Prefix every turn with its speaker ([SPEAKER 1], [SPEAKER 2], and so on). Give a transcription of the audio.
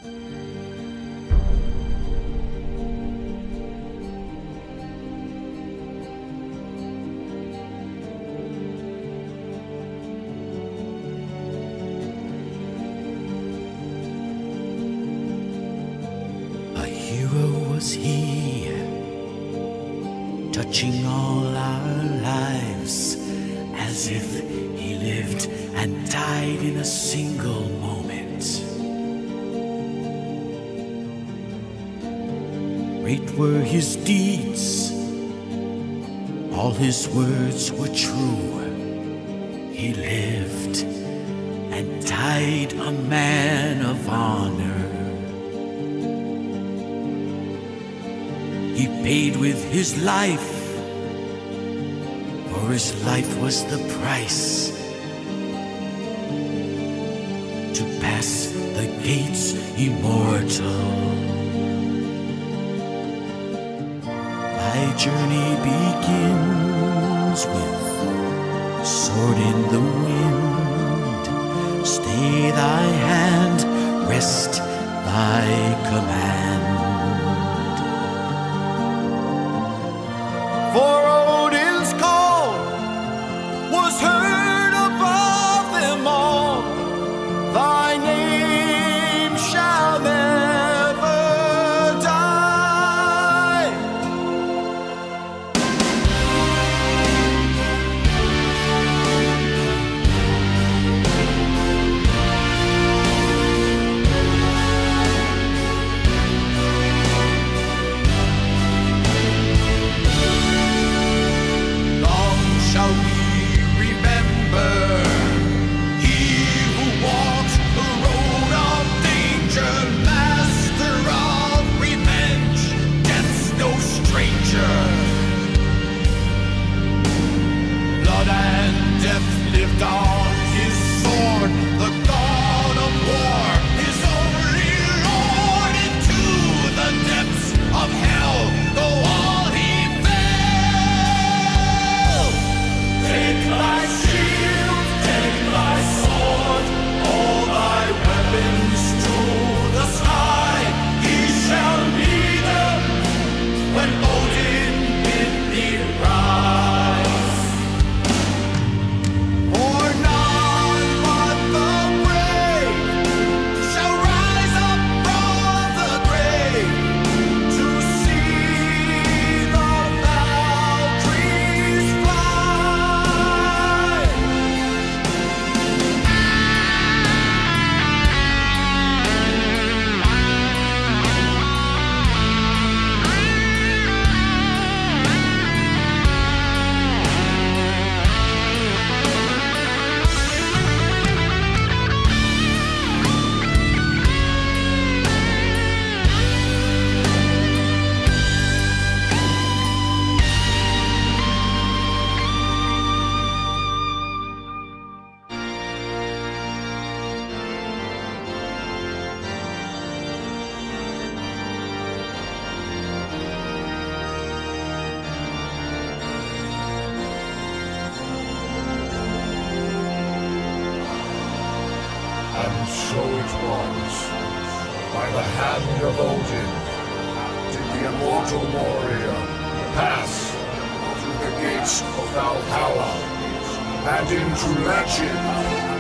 [SPEAKER 1] Was he, touching all our lives, as if he lived and died in a single moment. Great were his deeds, all his words were true. He lived and died a man of honor. He paid with his life, for his life was the price to pass the gates immortal. My journey begins with sword in the wind. Stay thy hand, rest thy command. For Odin's call was heard above them all. Thy name shall never die.
[SPEAKER 2] And so it was, by the hand of Odin, did the immortal warrior pass through the gates of Valhalla and into legend.